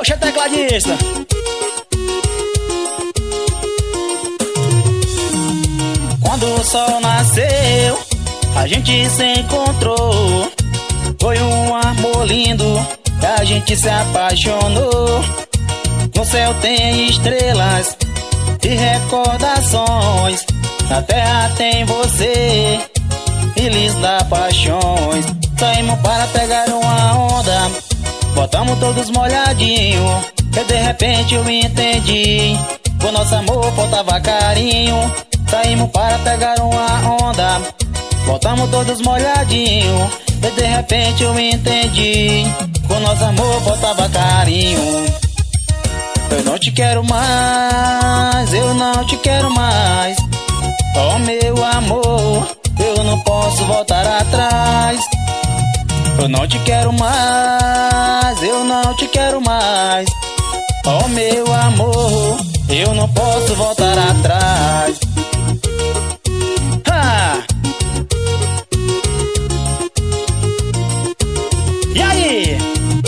Rocha, tecladista. Quando o sol nasceu, a gente se encontrou. Foi um amor lindo que a gente se apaixonou. No céu tem estrelas e recordações. Na terra tem você, filhos da paixões. Saímos para pegar uma onda, botamos todos molhadinhos. E de repente eu entendi, o nosso amor faltava carinho. Saímos para pegar uma onda, botamos todos molhadinhos. E de repente eu entendi, o nosso amor faltava carinho. Eu não te quero mais, eu não te quero mais. Oh meu amor, eu não posso voltar atrás. Eu não te quero mais, eu não te quero mais. Oh meu amor, eu não posso voltar atrás. Ha! E aí?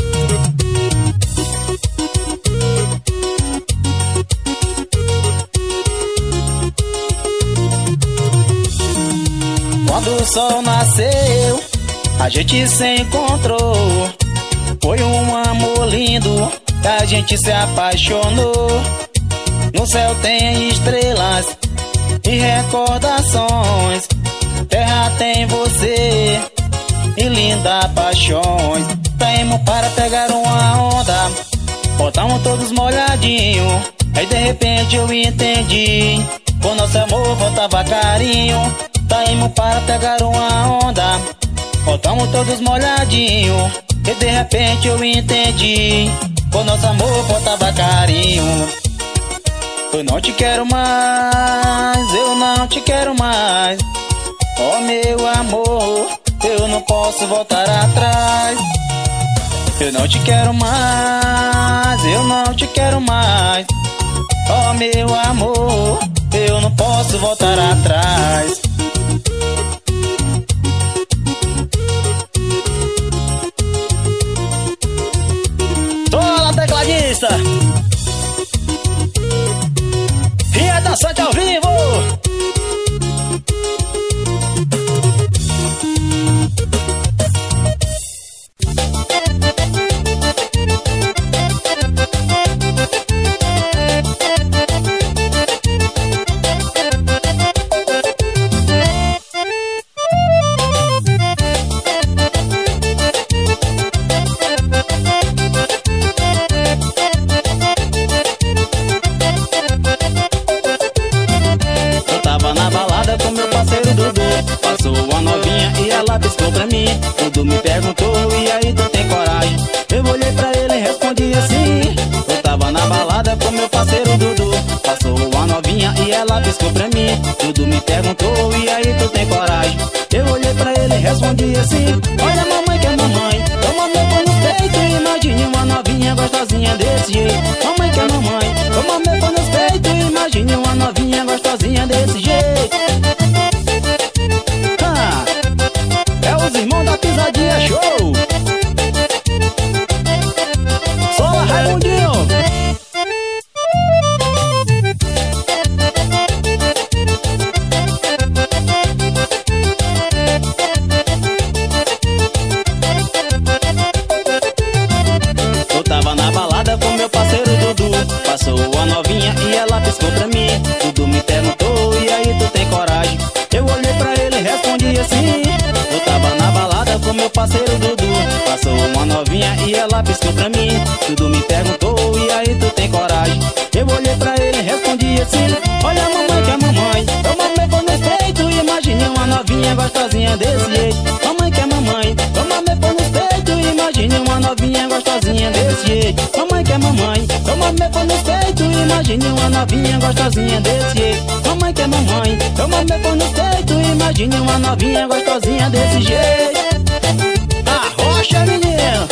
Quando o sol nasceu, a gente se encontrou. Foi um amor lindo que a gente se apaixonou. No céu tem estrelas e recordações. Terra tem você e linda paixões. Saímos para pegar uma onda, botamos todos molhadinhos. Aí de repente eu entendi, o nosso amor faltava carinho. Saímos para pegar uma onda, botamos todos molhadinhos. E de repente eu entendi, o nosso amor faltava carinho. Eu não te quero mais, eu não te quero mais. Oh meu amor, eu não posso voltar atrás. Eu não te quero mais, eu não te quero mais. Oh meu amor, eu não posso voltar atrás. Tola, tecladista! E é dançante ao vivo! Piscou pra mim, Dudu me perguntou, e aí tu tem coragem? Eu olhei pra ele e respondi assim. Eu tava na balada com meu parceiro Dudu. Passou uma novinha e ela piscou pra mim. Dudu me perguntou, e aí tu tem coragem? Eu olhei pra ele e respondi assim. Olha mamãe que é mamãe, toma meu pão no peito. Imagine uma novinha gostosinha desse jeito. Mamãe que é mamãe, toma meu pão no peito. Imagine uma novinha gostosinha desse jeito. Os irmãos da pisadinha show. Sola Raimundinho. Eu tava na balada com meu parceiro Dudu. Passou a novinha e ela piscou pra mim. Dudu me perguntou, e aí tu tem coragem? Eu olhei pra ele e respondi assim. Eu tava na balada com meu parceiro Dudu. Passou uma novinha e ela piscou pra mim. Dudu me perguntou, e aí tu tem coragem? Eu olhei pra ele e respondi assim. Olha mamãe que é mamãe, toma meu pão no peito. Imagine uma novinha gostosinha desse jeito. Mamãe que é mamãe, toma meu pão no peito. Imagine uma novinha gostosinha desse jeito. Mamãe que é mamãe, toma meu pão no peito. Imagine uma novinha gostosinha desse jeito. Mamãe que é mamãe, toma meu pão no peito. Imagine uma novinha gostosinha desse jeito. Arrocha, menino!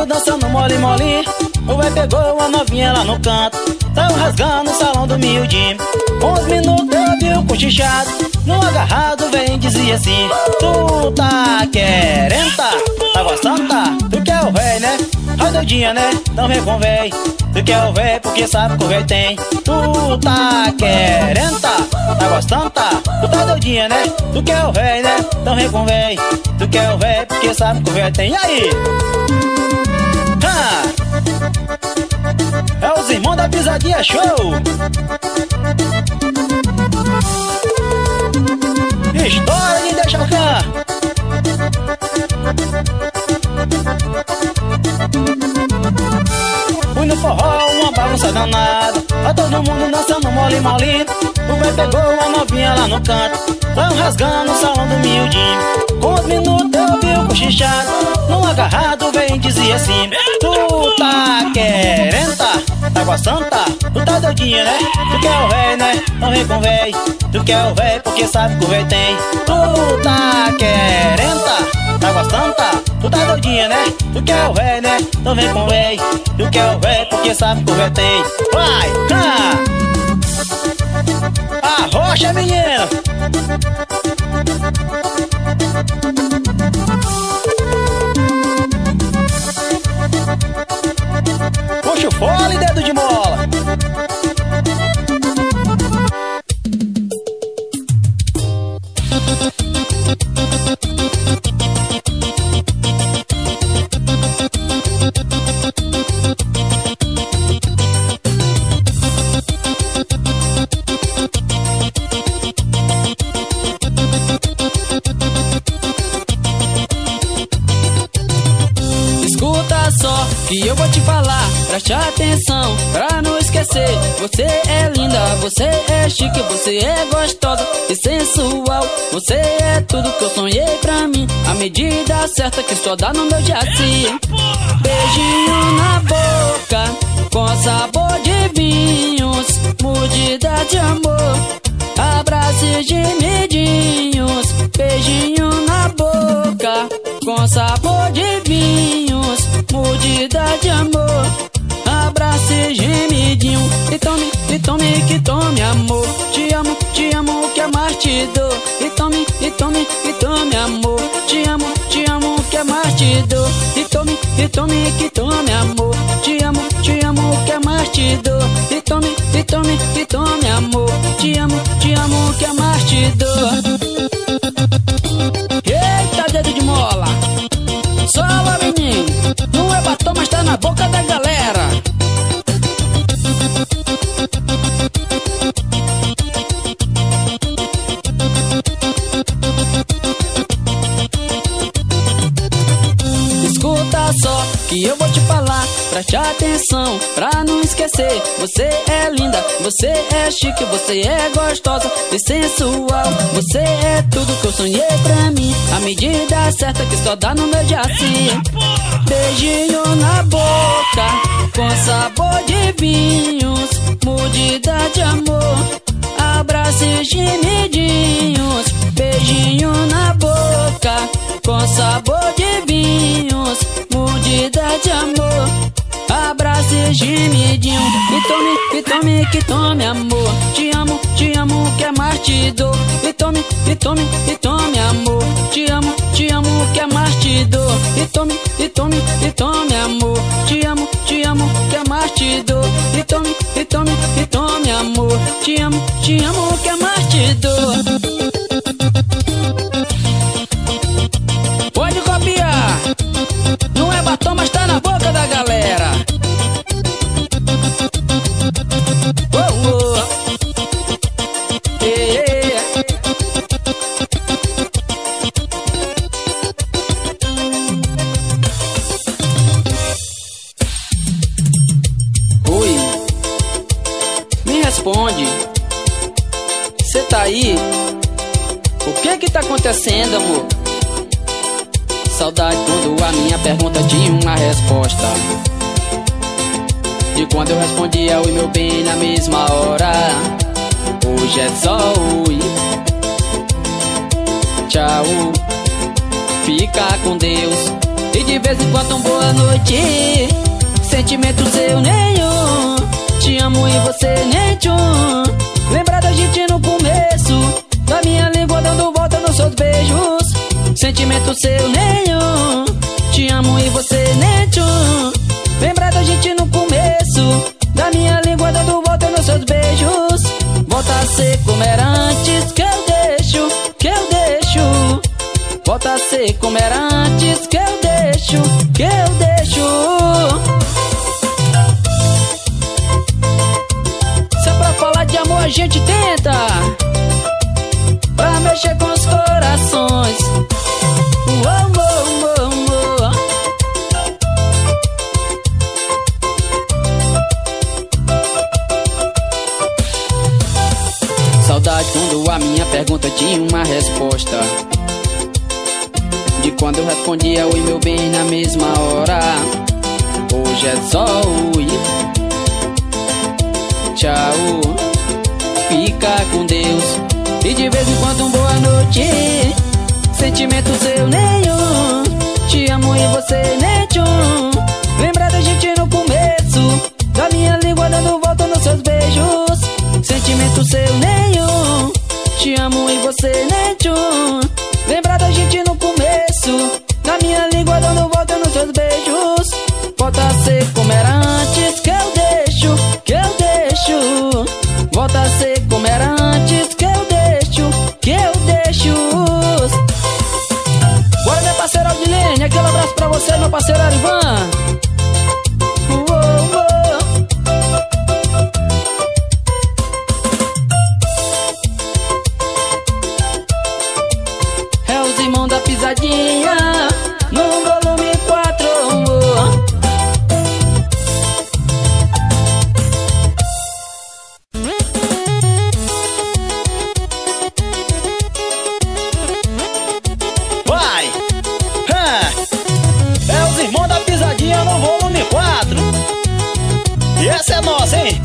dançando mole mole. O véi pegou uma novinha lá no canto, saiu rasgando o salão do miudinho. Com uns minutos eu vi o cochichado, no agarrado vem dizia assim: tu tá querendo, tá gostando, tá? Tu quer o véi, né? Ai doidinha, né? Então vem com véi. Tu quer o véi porque sabe que o véi tem. Tu tá querendo, tá gostando, tá? Tu tá doidinha, né? Tu quer o véi, né? Então vem com véi. Tu quer o véi porque sabe que o véi tem. E aí? É os irmãos da pisadinha show. História de deixa cá. Fui no forró, uma bagunça danada, a todo mundo dançando mole mole. O véi pegou uma novinha lá no canto, saiu rasgando o salão do miudinho. Com uns minutos eu vi o cochichado, no agarrado vem dizia assim: tu tá querendo, tá gostando, tá? Tu tá doidinha, né? Tu quer o véi, né? Não vem com véi. Tu quer o véi porque sabe que o véi tem. Tu tá querendo, tá gostando, tá? Tu tá doidinha, né? Tu quer o véi, né? Não vem com véi. Tu quer o véi porque sabe que o véi tem. Vai, arrocha, menino. Puxa o fole, dedo de mola. Que eu vou te falar, preste atenção pra não esquecer. Você é linda, você é chique, você é gostosa e sensual. Você é tudo que eu sonhei pra mim, a medida certa que só dá no meu jaci. Beijinho na boca, com sabor de vinhos, mordida de amor, abraços e gemidinhos. Beijinho na boca, com sabor de vinhos, mordida de amor, abraço e gemidinho. E tome, que tome amor. Te amo, que mais te dou. E tome, amor. Te amo, que mais te dou. E tome, que tome amor. Te amo, que mais te dou. E tome, amor. Te amo, que mais te dou. Eita, dedo de mola. Sola, menino. Não é batom, mas tá na boca da galera. Escuta só que eu vou te falar, preste atenção pra não esquecer. Você é linda, você é chique, você é gostosa e sensual. Você é tudo que eu sonhei pra mim, a medida certa que só dá no meu jaci. Beijinho na boca, com sabor de vinhos, mordida de amor, abraços e gemidinhos. Beijinho na boca, com sabor de vinhos, mordida de amor, abraço e gemidinho. E tome, que tome amor. Te amo, que mais te dou. E tome, amor. Te amo, que mais te dou. E tome, amor. Te amo, que mais te dou. E tome, amor. Te amo, que mais te dou. Pode copiar. Não é batom, mas tá na boca da galera. Oh, oh. Yeah. Oi, me responde. Cê tá aí? O que tá acontecendo, amor? Saudade quando a minha pergunta tinha uma resposta, de quando eu respondia oi meu bem na mesma hora. Hoje é só oi, tchau, fica com Deus. E de vez em quando boa noite. Sentimento seu nenhum. Te amo e você nem tchum. Lembra da gente no começo, da minha língua dando volta nos seus beijos. Sentimento seu nenhum. Te amo e você nem tchum. Lembra da gente no começo, da minha língua dando volta nos seus beijos. Volta a ser como era antes, que eu deixo, que eu deixo. Volta a ser como era antes, que eu deixo, que eu deixo. Se é pra falar de amor a gente tenta, pra mexer com os corações. Uou, uou, uou, uou. Saudade quando a minha pergunta tinha uma resposta, de quando eu respondia oi meu bem na mesma hora. Hoje é só oi, tchau, fica com Deus. E de vez em quando boa noite. Sentimento seu nenhum. Te amo e você nem tchum. Lembra da gente no começo, da minha língua dando volta nos seus beijos. Sentimento seu nenhum. Te amo e você nem tchum. Lembra da gente no começo, da minha língua dando volta nos seus beijos. Volta a ser como era antes, que eu deixo, que eu deixo. Volta a ser como era antes, que eu deixo, que eu deixo. Bora, minha parceira Aldilene, aquele abraço pra você, meu parceiro Arivan. É os irmãos da pisadinha, no volume 4. Vai! É os irmãos da pisadinha no volume 4. E essa é nossa, hein?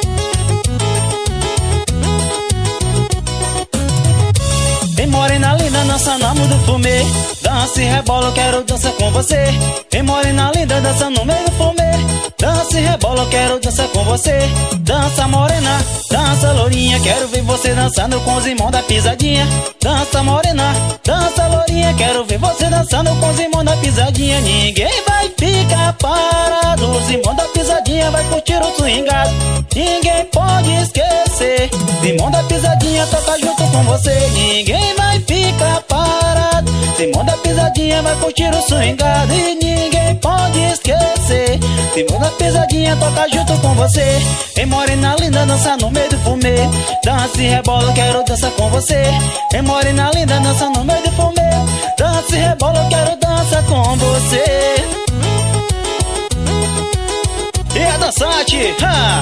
Vem morena linda, dança no meio do fumê. Dança e rebola, eu quero dançar com você. Vem morena linda, dança no meio do fumê. Dança e rebola, eu quero dançar com você. Dança morena, dança lourinha, quero ver você dançando com os irmãos da pisadinha. Dança morena, dança lourinha, quero ver você dançando com os irmãos da pisadinha. Ninguém vai ficar parado, os irmãos da pisadinha vai curtir o swingado. Ninguém pode esquecer, os irmãos da pisadinha toca junto com você. Ninguém vai ficar parado, os irmãos da pisadinha vai curtir o swingado. E ninguém pode esquecer, os irmãos da pisadinha toca junto com você. Vem morena linda, dança no meio do fumê. Dança e rebola, quero dançar com você. Vem morena linda, dança no meio do fumê. Dança e rebola, quero dançar com você. E a dançante,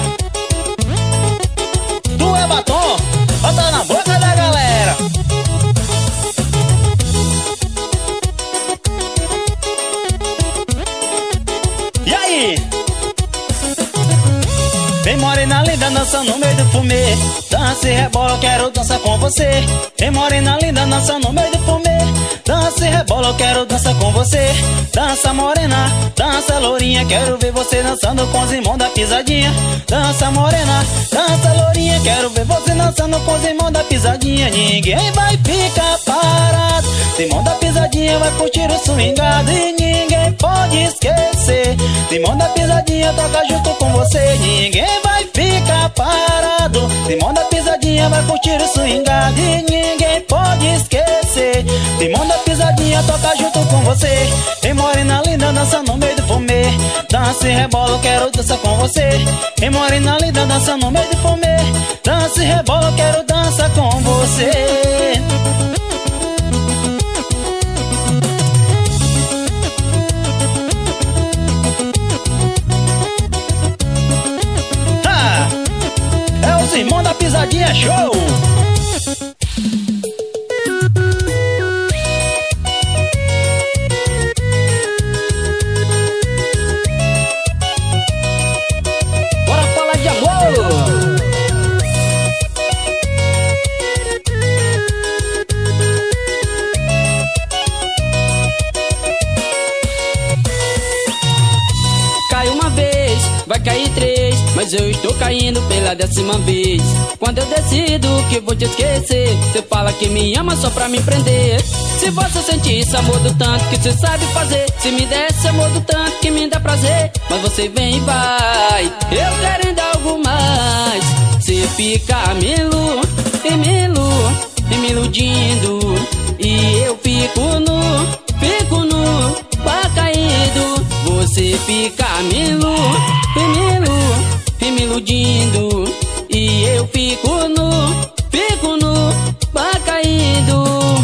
tu é batom, bota na boca da galera. E aí? Vem morena linda, dança no meio do fumê. Dança e rebola, eu quero dançar com você. Vem morena linda, dança no meio do fumê. Dança e rebola, eu quero dançar com você. Dança morena, dança lourinha, quero ver você dançando com os irmãos da pisadinha. Dança morena, dança lourinha, quero ver você dançando com os irmãos da pisadinha. Ninguém vai ficar parado, os irmãos da pisadinha vai curtir o swingado. E ninguém pode esquecer, os irmãos da pisadinha toca junto com você. Ninguém vai ficar parado, os irmãos da pisadinha vai curtir o swingado. E ninguém pode esquecer, os irmãos da pisadinha toca junto com você. Vem morena linda, dança no meio do fumê. Dança e rebola, eu quero dançar com você. Vem morena linda, dança no meio do fumê. Dança e rebola, eu quero dançar com você. É os irmãos da pisadinha show. Bora falar de amor. vai cair 3, mas eu estou caindo pela 10ª vez. Quando eu decido que vou te esquecer, você fala que me ama só pra me prender. Se você sentir esse amor do tanto que você sabe fazer, se me der esse amor do tanto que me dá prazer, mas você vem e vai, eu querendo algo mais. Você fica me iludindo, e eu fico no pá caído. Você fica me iludindo, e eu fico no pá caído.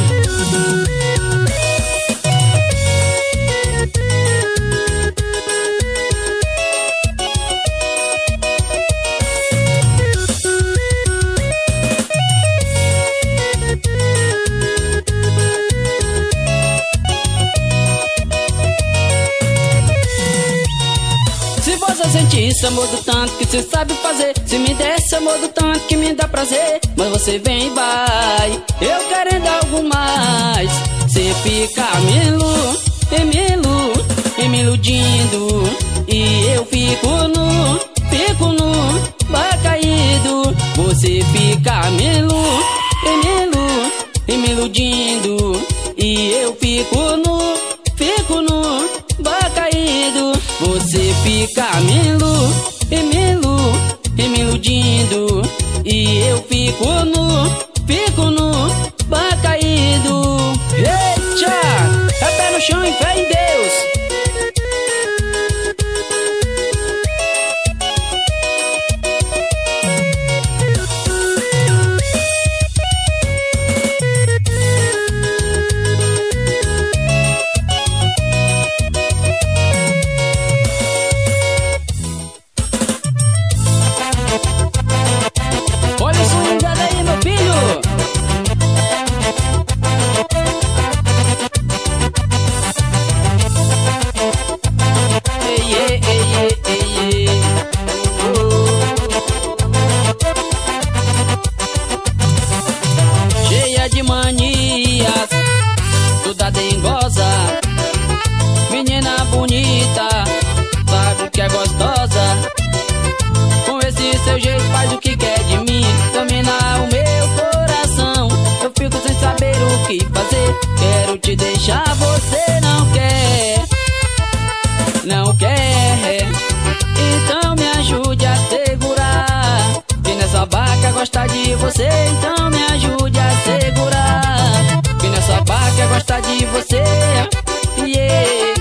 Sentir esse amor do tanto que você sabe fazer, se me der esse amor do tanto que me dá prazer, mas você vem e vai, eu querendo algo mais. Você fica me iludindo, e eu fico no pá caído. Você fica me iludindo, e eu fico no pá caído. Você fica me iludindo, e eu fico no pá caído. Eita, é pé no chão e fé em Deus. De manias, toda dengosa, menina bonita, sabe o que é gostosa. Com esse seu jeito faz o que quer de mim, domina o meu coração. Eu fico sem saber o que fazer, quero te deixar, você não quer, não quer. Então me ajude a segurar, que nessa vaca gosta de você, então me ajude a segurar, que nessa vaca gosta de você. Yeah.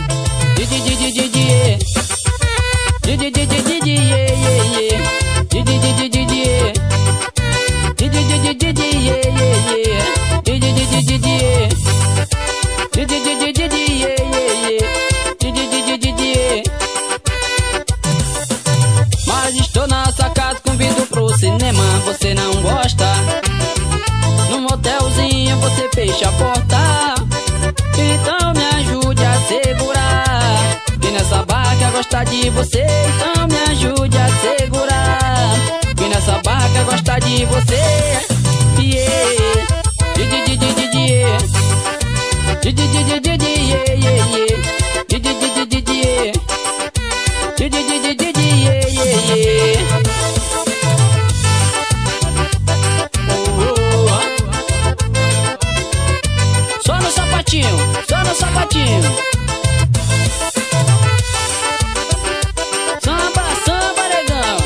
Mas estou na sacada, convido pro cinema, você não gosta. Num motelzinho você fecha a porta, então me ajude a segurar, que nessa barca gosta de você, então me ajude a segurar, que nessa barca gosta de você. Yeah. Só no sapatinho, só no sapatinho. Samba, samba, negão.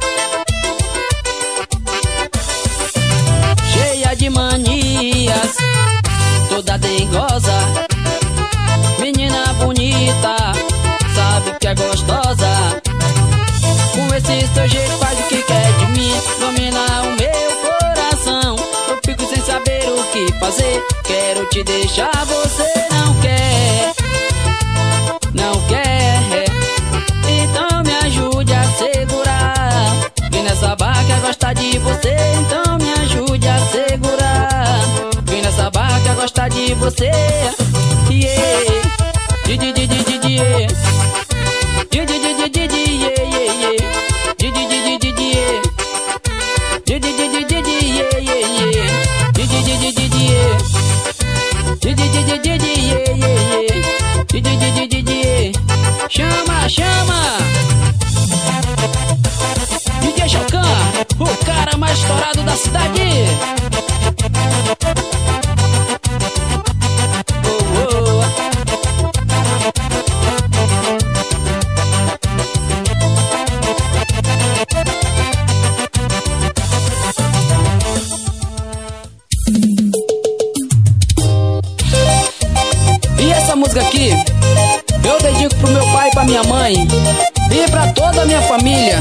Cheia de manias, toda dengosa, menina bonita, sabe que é gostosa. Com esse seu jeito faz o que quer de mim, domina o meu coração. Eu fico sem saber o que fazer, quero te deixar, você não quer, não quer. Então me ajude a segurar, que nessa barca gosta de você, então me ajude a segurar, que nessa barca gosta de você. Yeah. Chama, chama. cidade. E essa música aqui eu dedico pro meu pai e pra minha mãe e pra toda a minha família.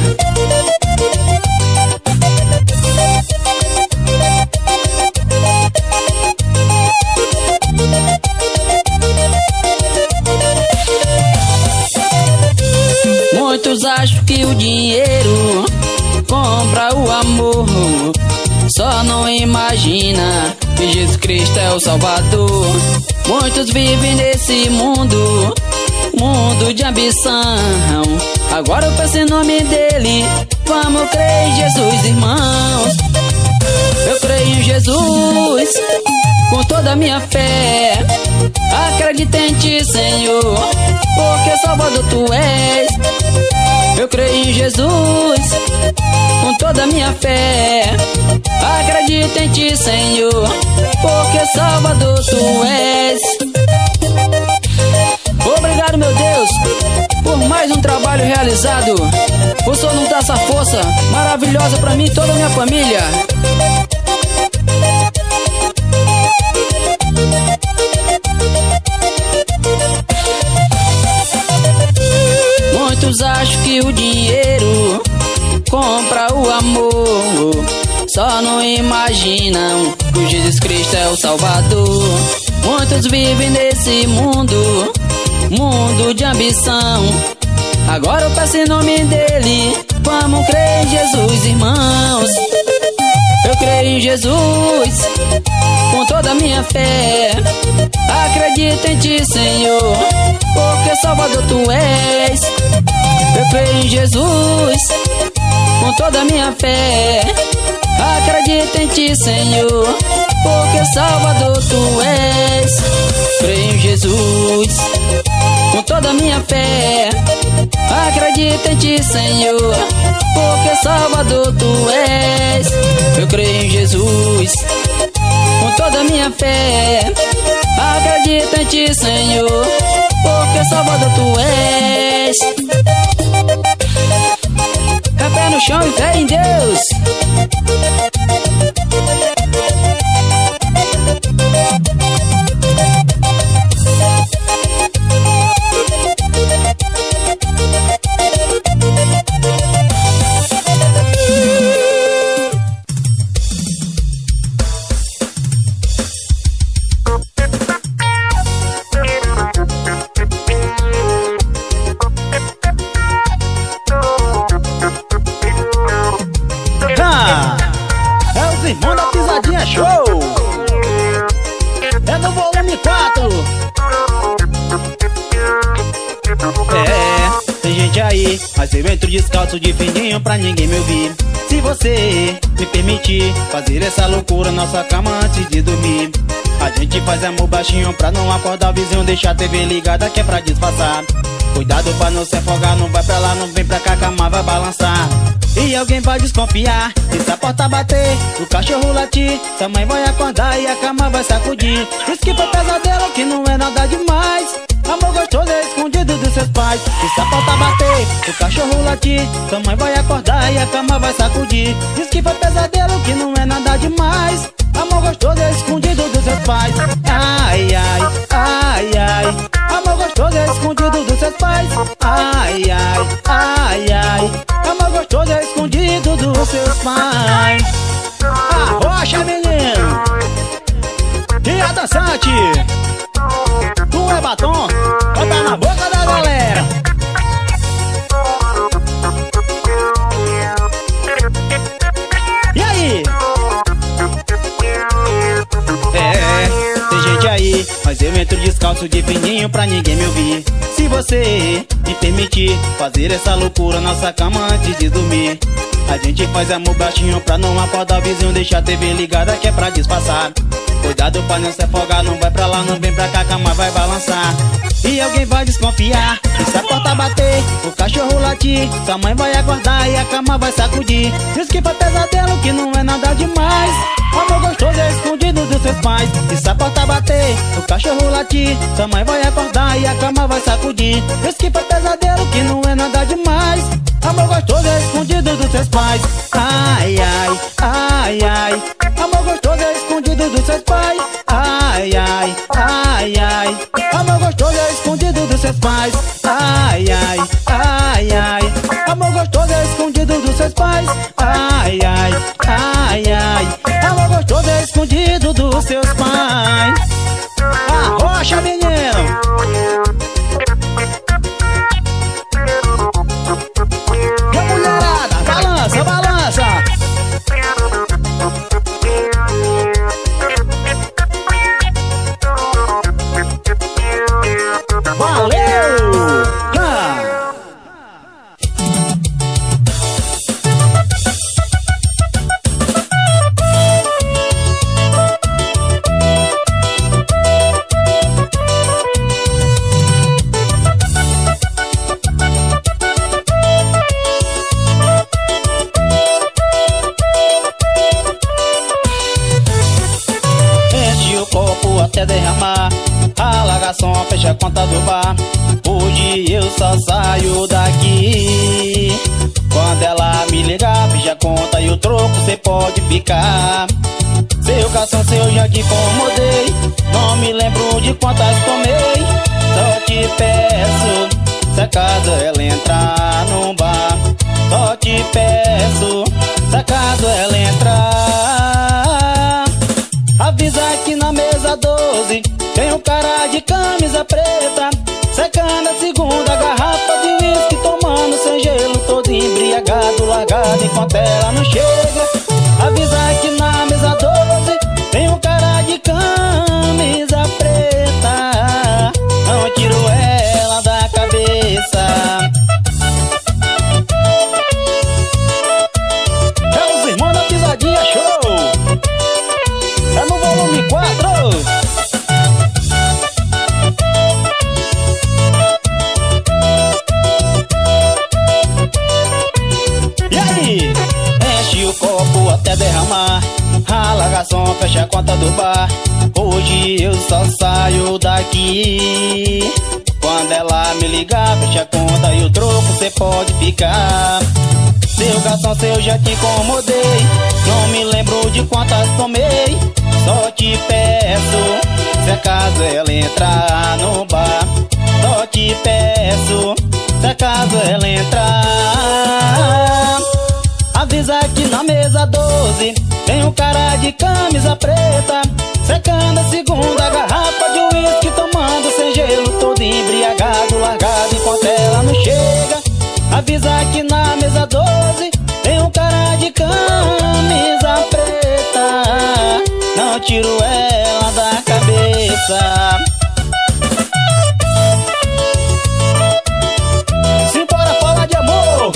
Muitos acham que o dinheiro compra o amor, só não imagina que Jesus Cristo é o Salvador. Muitos vivem nesse mundo de ambição. Agora eu peço em nome dele, vamos crer em Jesus, irmãos. Eu creio em Jesus com toda a minha fé. Acredito em ti, Senhor, porque Salvador tu és. Eu creio em Jesus com toda a minha fé. Acredito em ti, Senhor, porque Salvador tu és. Obrigado, meu Deus, por mais um trabalho realizado. O Senhor nos dá essa força maravilhosa pra mim e toda a minha família. Muitos acham que o dinheiro compra o amor, só não imaginam que Jesus Cristo é o Salvador. Muitos vivem nesse mundo de ambição. Agora eu peço em nome dele, vamos crer em Jesus, irmãos. Eu creio em Jesus com toda a minha fé. Acredito em ti, Senhor, porque Salvador tu és. Eu creio em Jesus com toda a minha fé. Acredito em ti, Senhor, porque Salvador tu és. Creio em Jesus com toda a minha fé. Acredito em ti, Senhor, porque Salvador tu és. Eu creio em Jesus com toda a minha fé. Acredito em ti, Senhor, porque Salvador tu és. É pé no chão e fé em Deus. É os irmãos da Pisadinha Show. É no volume 4. Tem gente aí, mas eu entro descalço de fininho pra ninguém me ouvir. Se você me permitir fazer essa loucura na sua cama antes de dormir, a gente faz amor baixinho pra não acordar o vizinho, deixar a TV ligada que é pra disfarçar. Cuidado pra não se afogar, não vai pra lá, não vem pra cá, a cama vai balançar. E alguém vai desconfiar, e se a porta bater, o cachorro latir, sua mãe vai acordar e a cama vai sacudir. Diz que foi pesadelo, que não é nada demais. Amor gostoso é escondido dos seus pais. E se a porta bater, o cachorro latir, sua mãe vai acordar e a cama vai sacudir. Diz que foi pesadelo, que não é nada demais. Amor gostoso é escondido dos seus pais. Ai, ai, ai, ai. Amor gostoso é escondido dos seus pais. Ai, ai, ai, ai. Amor gostoso é escondido dos seus pais. Arrocha, menino. E a dançante, tu é batom, bota na boca da galera. E aí? Tem gente aí, mas eu entro descalço de fininho pra ninguém me ouvir. Se você me permitir fazer essa loucura na nossa cama antes de dormir, A gente faz amor baixinho pra não acordar o vizinho, deixa a TV ligada que é pra disfarçar. Cuidado pra não se afogar, não vai pra lá, não vem pra cá, a cama vai balançar. E alguém vai desconfiar, e se a porta bater, o cachorro latir, sua mãe vai acordar e a cama vai sacudir. Diz que foi pesadelo, que não é nada demais. Amor gostoso é escondido dos seus pais. E se a porta bater, o cachorro latir, sua mãe vai acordar e a cama vai sacudir. Diz que foi pesadelo, que não é nada demais. Amor gostoso é escondido dos seus pais. Ai, ai, ai, ai. Amor gostoso é escondido dos seus pais. Ai, ai, ai, ai. Amor gostoso é escondido dos seus pais. Ai, ai, ai, ai. Amor gostoso é escondido dos seus pais. Ai, ai, ai, ai. Amor gostoso é escondido dos seus pais. Arrocha, menino! E a mulherada, balança, balança! Valeu! Até derramar, rala garçom, fecha a conta do bar. Hoje eu só saio daqui quando ela me ligar, fecha a conta e o troco cê pode ficar. Seu garçom, se eu já te incomodei, não me lembro de quantas tomei. Só te peço, se acaso ela entrar no bar. Só te peço, se acaso ela entrar, avisa que na mesa 12 tem um cara de camisa preta, secando a segunda garrafa de uísque, tomando sem gelo, todo embriagado, largado enquanto ela não chega. Avisa que na mesa 12 tem um cara de camisa preta, não tiro ela da cabeça. É os irmãos da pisadinha show, é no volume 4. E aí? Enche o copo até derramar, rala garçom, fecha a conta do bar. Hoje eu só saio daqui quando ela me ligar, fecha a conta e o troco cê pode ficar. Seu garçom, se eu já te incomodei, não me lembro de quantas tomei. Só te peço, se acaso ela entrar no bar. Só te peço, se acaso ela entrar, avisa que na mesa 12 tem um cara de camisa preta, secando a segunda garrafa de uísque, tomando sem gelo, todo embriagado, largado enquanto ela não chega. Avisa que na mesa 12 tem um cara de camisa preta, não tiro ela da cabeça. Simbora falar de amor!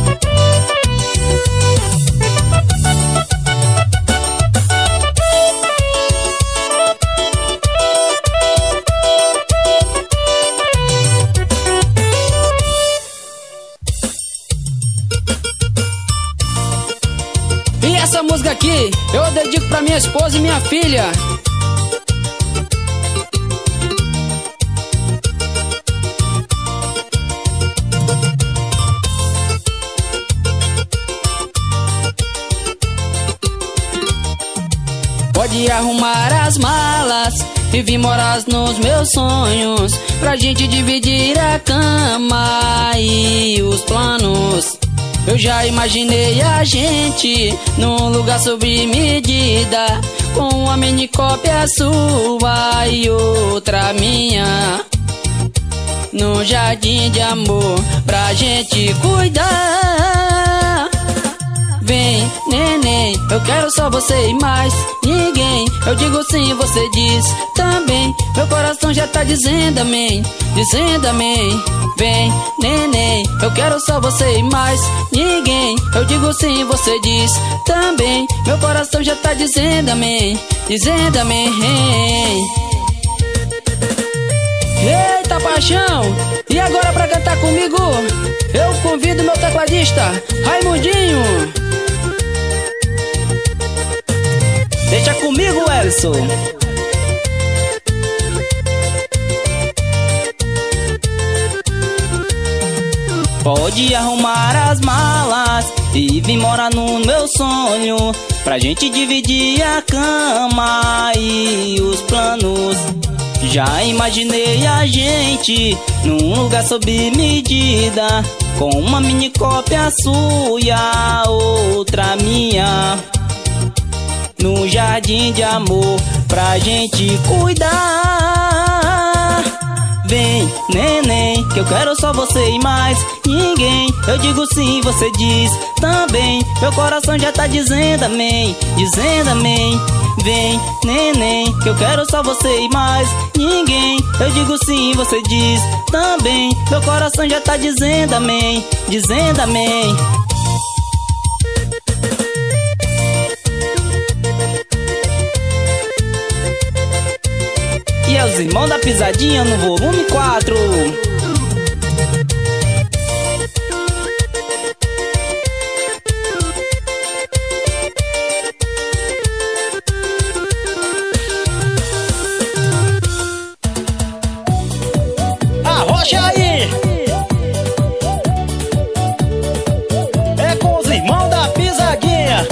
E essa música aqui eu dedico pra minha esposa e minha filha. Pode arrumar as malas e vir morar nos meus sonhos, pra gente dividir a cama e os planos. Eu já imaginei a gente num lugar sob medida, com uma mini cópia sua e outra minha, num jardim de amor pra gente cuidar. Vem, neném, eu quero só você e mais ninguém. Eu digo sim, você diz também. Meu coração já tá dizendo amém, dizendo amém. Vem, neném, eu quero só você e mais ninguém. Eu digo sim, você diz também. Meu coração já tá dizendo amém, dizendo amém. Eita paixão, e agora pra cantar comigo eu convido meu tecladista Raimundinho. Deixa comigo, Elson. Pode arrumar as malas e vir morar no meu sonho, pra gente dividir a cama e os planos. Já imaginei a gente num lugar sob medida, com uma mini cópia sua e a outra minha, num jardim de amor pra gente cuidar. Vem, neném, que eu quero só você e mais ninguém. Eu digo sim, você diz também. Meu coração já tá dizendo amém, dizendo amém. Vem, neném, que eu quero só você e mais ninguém. Eu digo sim, você diz também. Meu coração já tá dizendo amém, dizendo amém. E é os Irmãos da Pisadinha no volume 4. Arrocha aí! É com os Irmãos da Pisadinha.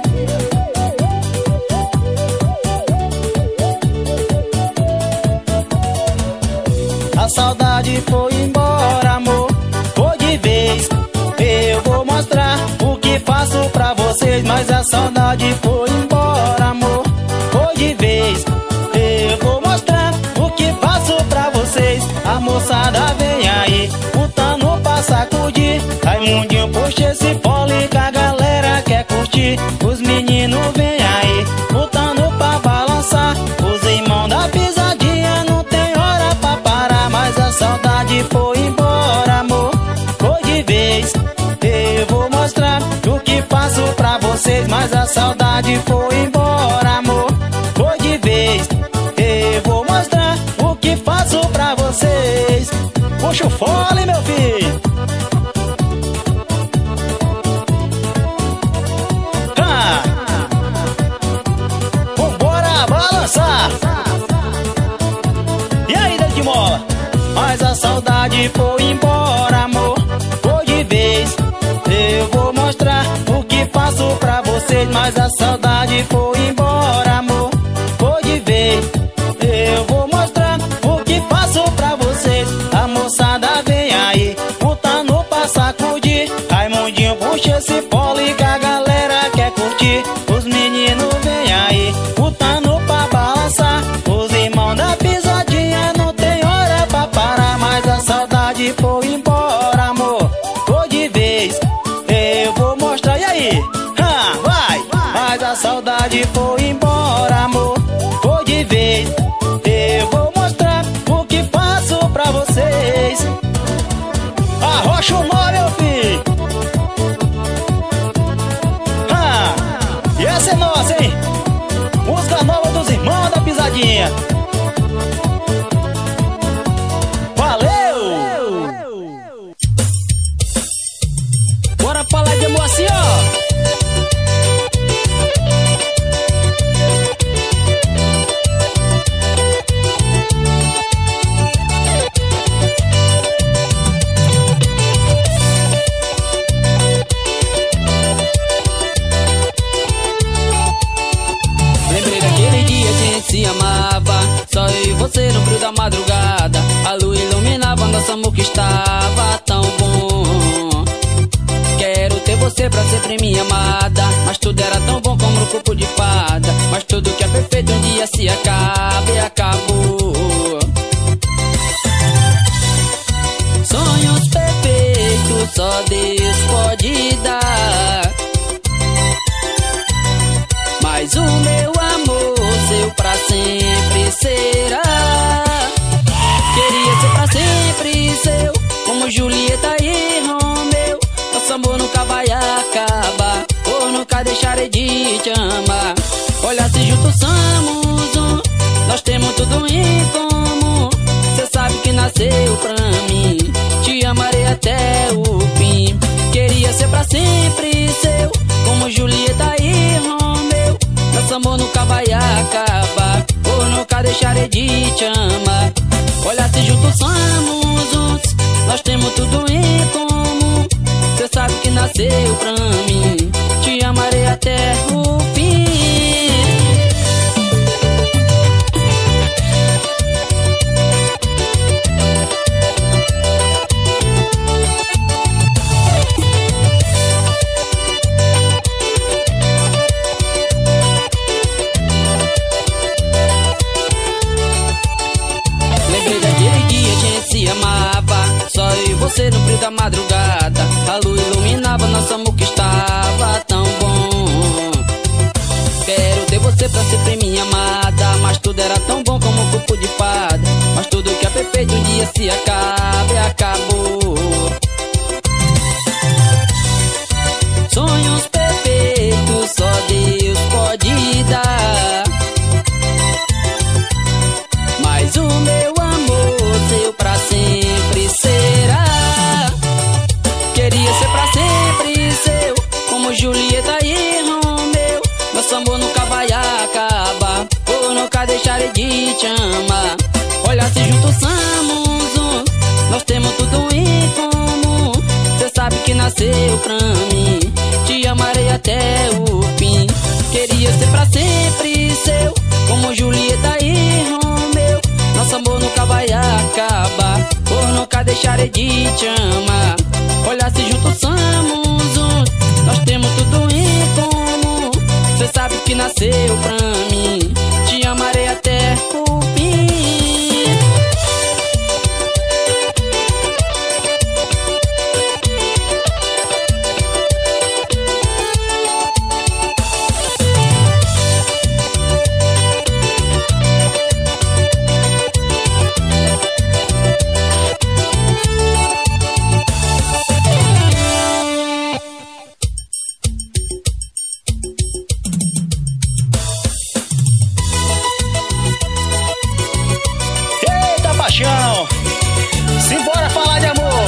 A saudade foi embora, amor, foi de vez. Eu vou mostrar o que faço pra vocês. Mas a saudade foi embora, amor, foi de vez. Eu vou mostrar o que faço pra vocês. A moçada vem aí, botando pra sacudir. Raimundinho puxa esse fole que a galera quer curtir. Os meninos vem aí, botando pra balançar. Os Irmãos da Pisadinha não tem hora pra parar. Mas a saudade foi embora, amor, foi de vez. Eu vou mostrar o que faço pra vocês. Mas a saudade foi embora, amor, foi de vez. Eu vou mostrar o que faço pra vocês. Puxa o fole, meu filho. Vambora balançar. E aí, dedo de mola? Mas a saudade foi embora, amor, foi de vez. Eu vou mostrar o que faço pra vocês. Mas a saudade foi embora, amor, foi de vez. Eu vou mostrar o que faço pra vocês. A moçada vem aí, botando pra sacudir. Raimundinho puxa esse pole que a galera quer curtir. Os meninos vem aí, botando pra balançar. Os Irmãos da Pisadinha não tem hora pra parar. Mas a saudade foi embora, amor, foi de vez. Eu vou mostrar, e aí? Vai! Mas a saudade foi embora, amor, foi de vez. Eu vou mostrar o que faço pra vocês. Arrocha o nó, meu filho. E essa é nossa, hein? Música nova dos Irmãos da Pisadinha. Valeu! Bora falar de amor assim, ó. Se amava, só eu e você no brilho da madrugada. A lua iluminava nosso amor que estava tão bom. Quero ter você pra sempre minha amada. Mas tudo era tão bom como um corpo de fada. Mas tudo que é perfeito um dia se acaba e acabou. Sonhos perfeitos só Deus pode dar. Mas o meu amor seu pra sempre será. Queria ser pra sempre seu, como nunca vai acabar, por nunca deixarei de te amar. Olha, se juntos somos um, nós temos tudo em comum. Cê sabe que nasceu pra mim, te amarei até o fim. Queria ser pra sempre seu, como Julieta e Romeu. Nosso amor nunca vai acabar, por nunca deixarei de te amar. Olha, se juntos somos uns, nós temos tudo em comum. Cê sabe que nasceu pra mim, te amarei até o fim. Se amava, só eu e você no frio da madrugada. A luz iluminava nosso amor que estava tão bom. Quero ter você pra sempre minha amada, mas tudo era tão bom como um corpo de fada. Mas tudo que é perfeito um dia se acaba e acabou. Sonhos perfeitos só Deus pode dar, mas o meu seu pra sempre será. Queria ser pra sempre seu, como Julieta e Romeu. Nosso amor nunca vai acabar, por nunca deixarei de te amar. Olha, se juntos somos um, nós temos tudo em comum. Cê sabe que nasceu pra mim, te amarei até o fim. Queria ser pra sempre seu, como Julieta e Romeu. Nosso amor nunca vai acabar, por nunca deixarei de te amar. Olha, se juntos somos um, nós temos tudo em comum. Cê sabe que nasceu pra mim, te amarei até o fim. Simbora falar de amor.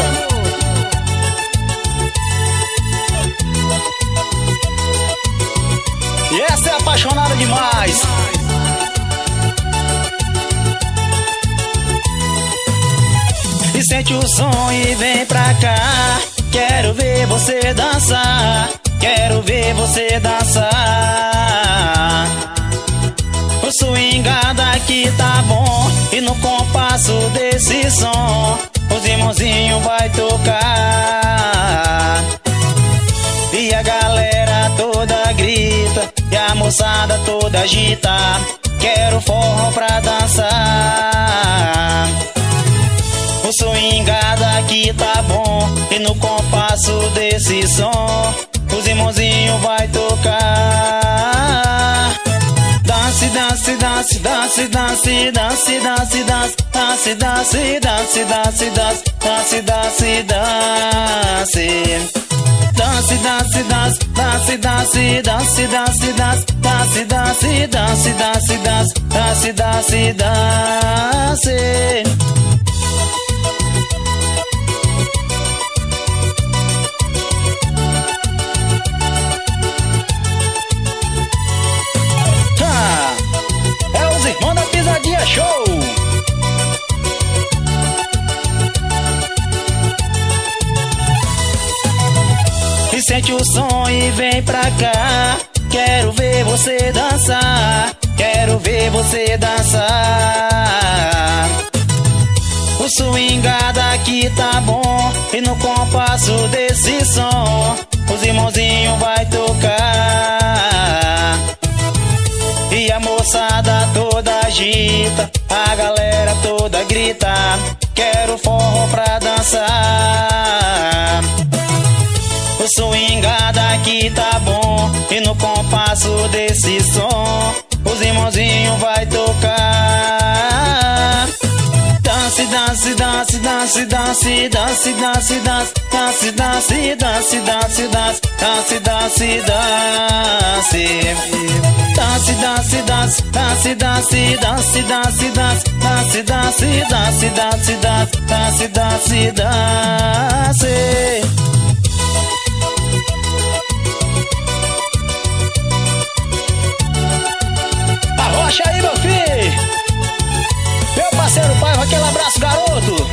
E essa é apaixonada demais. E sente o som e vem pra cá. Quero ver você dançar, quero ver você dançar. O swingado aqui tá bom, e no compasso desse som os irmãozinhos vai tocar. E a galera toda grita, e a moçada toda agita. Quero forró pra dançar. O swingado aqui tá bom, e no compasso desse som os irmãozinhos vai tocar. Dance, dance, dance, dance, dance, dance, dance, dance, dance, dance, dance, dance, dance, dance, dance. Dance, dance, dance, dance, dance, dance, dance, dance, dance, dance, dance, dance, dance, dance, dance. É os irmãos da Pisadinha Show. E sente o som e vem pra cá. Quero ver você dançar, quero ver você dançar. O swingado aqui tá bom, e no compasso desse som os irmãozinhos vai tocar. E a moçada toda agita, a galera toda grita. Quero forró pra dançar. O swingado aqui tá bom, e no compasso desse som os irmãozinhos vai tocar. Dance, dance, dance, dance, dance, dance, dance, dance, dance, dance, dance, dance, dance, dance, dance, dance, dance. Dance, dance, dance, dance, dance, dance, dance, dance, dance, dance, dance, dance, dance, dance, dance, dance. Arrocha aí, meu filho. Meu parceiro Paiva, aquele abraço, garoto.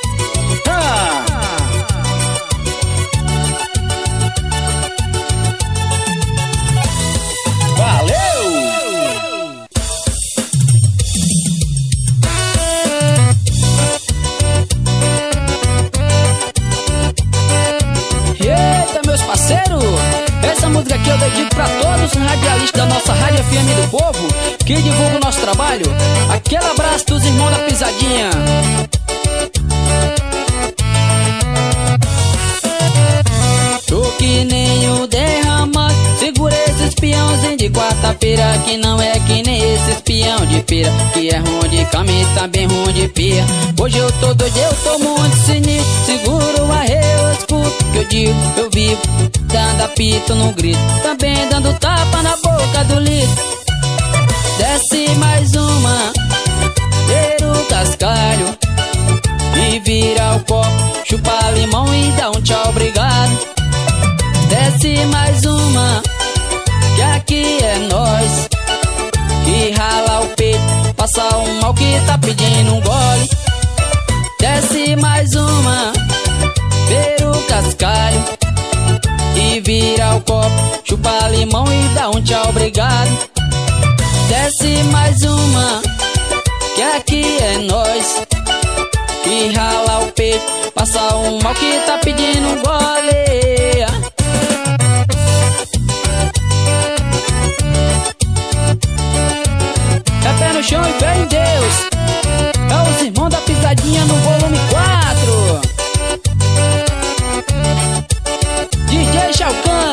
Valeu! Eita, meus parceiros, essa música aqui eu dedico pra todos os radialistas da nossa Rádio FM do Povo que divulgam o nosso trabalho. Aquele abraço dos irmãos da pisadinha. Tô que nem o derramado, segura esse espiãozinho de quarta-feira, que não é que nem esse espião de feira, que é ruim de cama e também ruim de pia. Hoje eu tô doido, eu tô muito sinistro, seguro o arreio, eu escuto que eu digo, eu vivo dando apito no grito, também dando tapa na boca do litro. Desce mais uma, beira o cascalho e vira o copo, chupa limão e dá um tchau, obrigado. Desce mais uma, que aqui é nós, que rala o peito, passa um mal que tá pedindo um gole. Desce mais uma, beira o cascalho e vira o copo, chupa limão e dá um tchau, obrigado. Desce mais uma, que aqui é nós, que rala o peito, passa um mal que tá pedindo um gole. É pé no chão e fé em Deus, é os irmãos da pisadinha no volume 4. DJ Chalcan.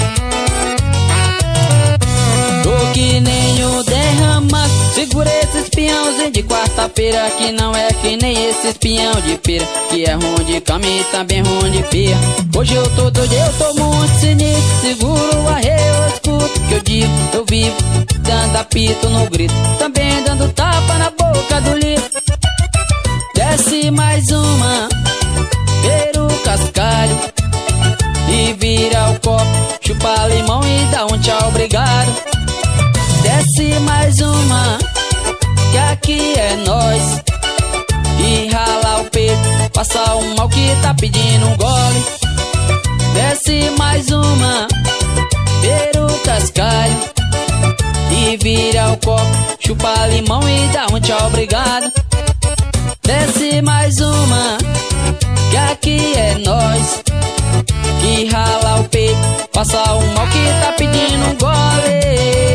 Tô que nem o derramado, segura esse espiãozinho de quarta-feira, que não é que nem esse espião de feira, que é ruim de cama e também ruim de pia. Hoje eu tô doido, eu tô muito sinistro, seguro o arreio, eu escuto que eu digo, eu vivo dando apito no grito, também dando tapa na boca do litro. Desce mais uma, beira o cascalho e vira o copo, chupa limão e dá um tchau, obrigado. Desce mais uma, que aqui é nós, e rala o peito, passa um mal que tá pedindo um gole. Desce mais uma, beira o cascalho e vira o copo, chupa limão e dá um tchau, obrigado. Desce mais uma, que aqui é nós, que rala o peito, passa um mal que tá pedindo um gole.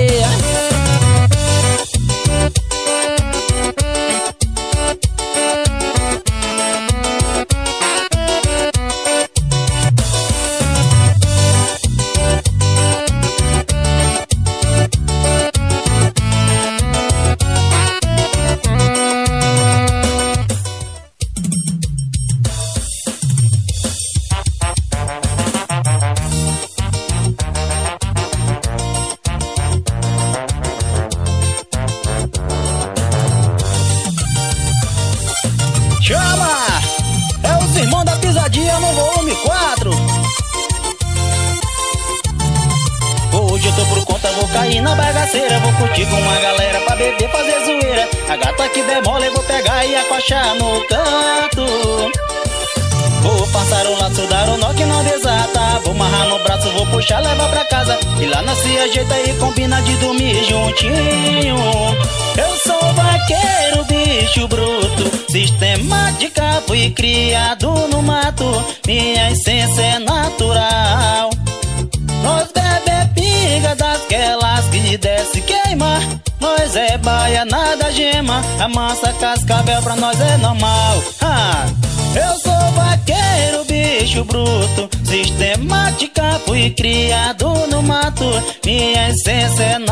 Vou curtir com uma galera pra beber, fazer zoeira. A gata que der mole eu vou pegar e acochar no canto. Vou passar o laço, dar o nó que não desata. Vou amarrar no braço, vou puxar, levar pra casa. E lá nós se ajeita e combina de dormir juntinho. Eu sou vaqueiro, bicho bruto, sistemática, fui criado no mato. Minha essência é natural. Nós bebe pinga daquelas que desce queima. Nós é baiana da gema, amassa cascavel pra nós é normal. Eu sou vaqueiro, bicho bruto, sistemática, fui criado no mato. Minha essência é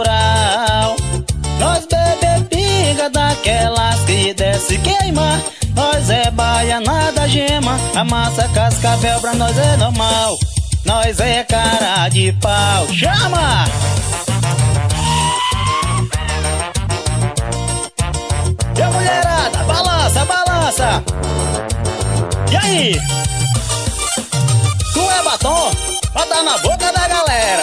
natural. Nós bebe pinga daquelas que desce queima. gema, amassa cascavel, pra nós é normal. Nós é cara de pau. Chama! E a mulherada, balança, balança. E aí? Tu é batom? Bota na boca da galera.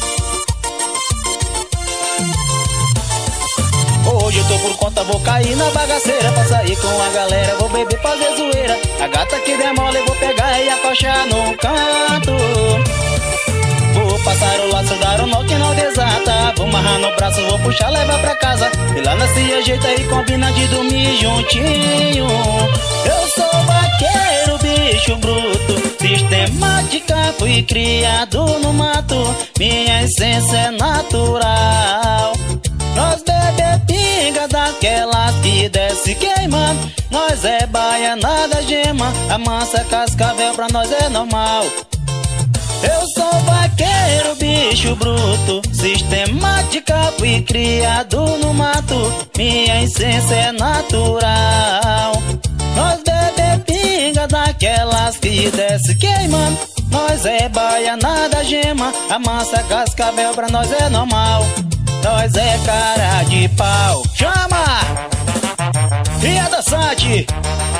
Hoje eu tô por conta, vou cair na bagaceira. Pra sair com a galera, vou beber, fazer zoeira. A gata que der mole, eu vou pegar e acochar no canto. Vou passar o laço, dar um nó que não desata. Vou amarrar no braço, vou puxar, levar pra casa. E lá na se ajeita e combina de dormir juntinho. Eu sou vaqueiro, bicho bruto, sistemática, fui criado no mato. Minha essência é natural. Nós bebe pinga daquelas que desce queimando. Nós é baianada gema, amassa cascavel, pra nós é normal. Eu sou vaqueiro, bicho bruto, sistemática, fui criado no mato. Minha essência é natural. Nós bebe pinga daquelas que desce queimando. Nós é baianada gema, amassa cascavel, pra nós é normal. Nós é cara de pau. Chama! E a dançante?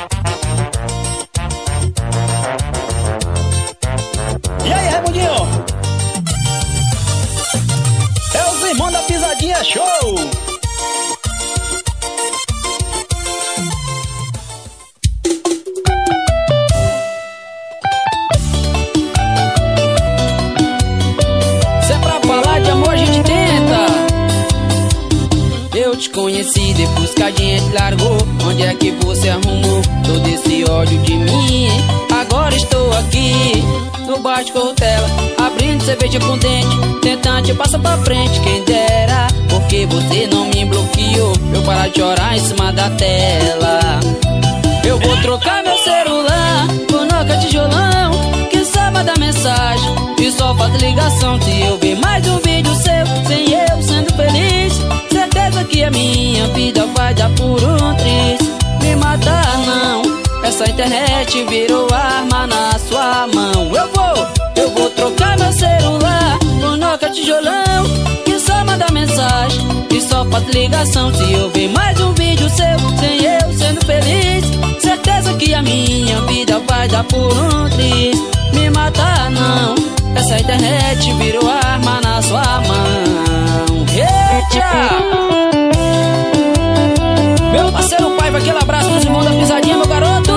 E aí, Raimundinho? É os irmãos da Pisadinha Show! Se é pra falar de amor, a gente tenta. Eu te conheci depois que a gente largou. Onde é que você arrumou todo esse ódio de mim? Agora estou aqui no bar de Cortella, abrindo cerveja com dente, tentando te passar pra frente. Quem dera, porque você não me bloqueou, eu parar de chorar em cima da tela. Eu vou trocar meu celular por Nokia tijolão, que só manda mensagem e só faz ligação. Se eu ver mais um vídeo seu, sem eu sendo feliz, certeza que a minha vida vai dar por um triz. Me matar não, essa internet virou arma na sua mão. Eu vou trocar meu celular por Nokia tijolão, que só manda mensagem e só faz ligação. Se eu ver mais um vídeo seu, sem eu sendo feliz, certeza que a minha vida vai dar por um triz. Me matar não, essa internet virou arma na sua mão. Eita! Meu parceiro Paiva, aquele abraço dos irmãos da Pisadinha, meu garoto.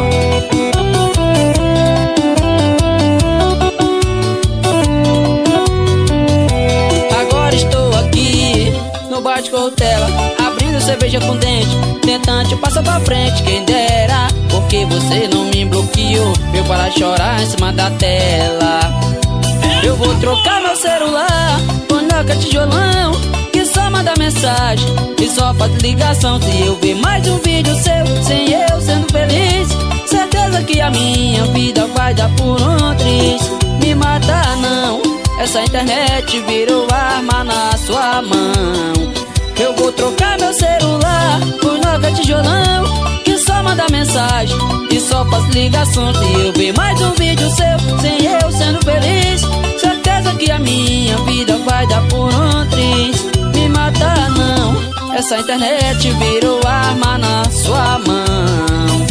Agora estou aqui no bar de Cortella, abrindo cerveja com dente, tentando te passar pra frente. Quem dera, porque você não me bloqueou, eu parar de chorar em cima da tela. Eu vou trocar meu celular por Nokia tijolão, que só manda mensagem e só faz ligação. Se eu ver mais um vídeo seu, sem eu sendo feliz, certeza que a minha vida vai dar por um triz. Me matar não, essa internet virou arma na sua mão. Eu vou trocar meu celular por Nokia tijolão, que só manda mensagem e só faz ligação. Se eu ver mais um vídeo seu, sem eu sendo feliz, certeza que a minha vida vai dar por um triz. Me matar não, essa internet virou arma na sua mão.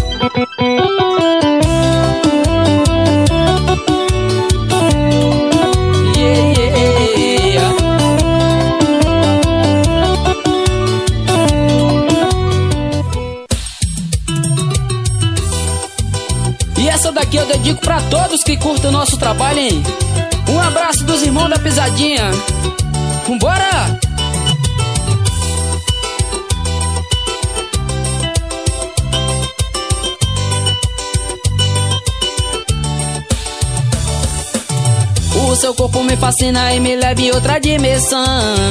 Yeah, yeah. E essa daqui eu dedico pra todos que curtem o nosso trabalho, hein? Um abraço dos irmãos da Pisadinha. Vambora! O seu corpo me fascina e me leva em outra dimensão.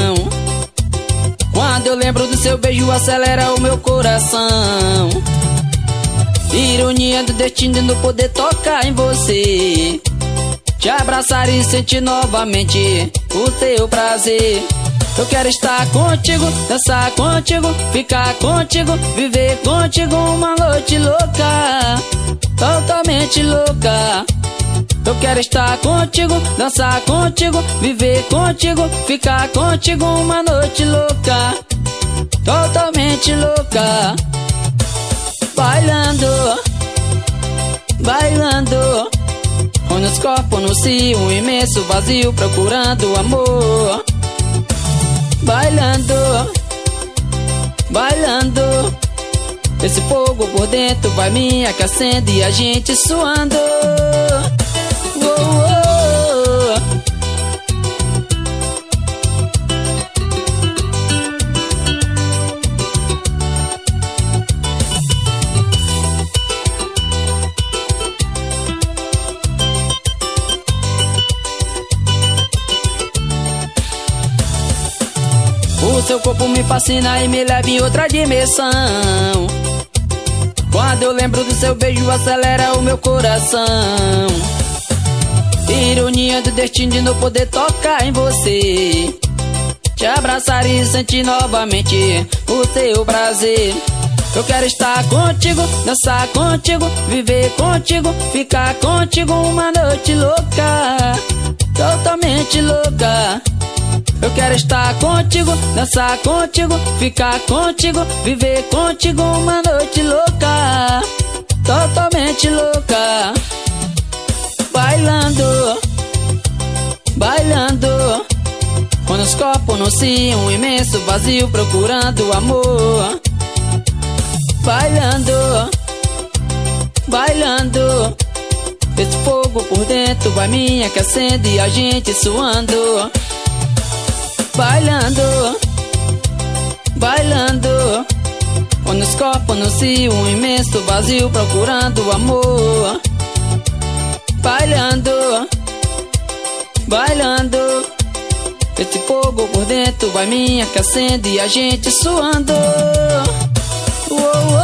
Quando eu lembro do seu beijo, acelera o meu coração. Ironia do destino de não poder tocar em você, te abraçar e sentir novamente o teu prazer. Eu quero estar contigo, dançar contigo, ficar contigo, viver contigo uma noite louca. totalmente louca. Eu quero estar contigo, dançar contigo, viver contigo, ficar contigo uma noite louca, totalmente louca. Bailando, bailando, onde os corpos anunciam um imenso vazio procurando amor. Bailando, bailando, esse fogo por dentro vai me aquecendo e a gente suando. Oh, oh. O seu corpo me fascina e me leva em outra dimensão. Quando eu lembro do seu beijo, acelera o meu coração. Ironia do destino de não poder tocar em você, te abraçar e sentir novamente o teu prazer. Eu quero estar contigo, dançar contigo, viver contigo, ficar contigo uma noite louca, totalmente louca. Eu quero estar contigo, dançar contigo, ficar contigo, viver contigo uma noite louca, totalmente louca. Bailando, bailando, quando os corpos anunciam um imenso vazio procurando amor. Bailando, bailando, esse fogo por dentro vai me aquecendo e a gente suando. Bailando, bailando, quando os corpos anunciam um imenso vazio procurando amor. Bailando, bailando, esse fogo por dentro vai me aquecendo e a gente suando. Oh, oh.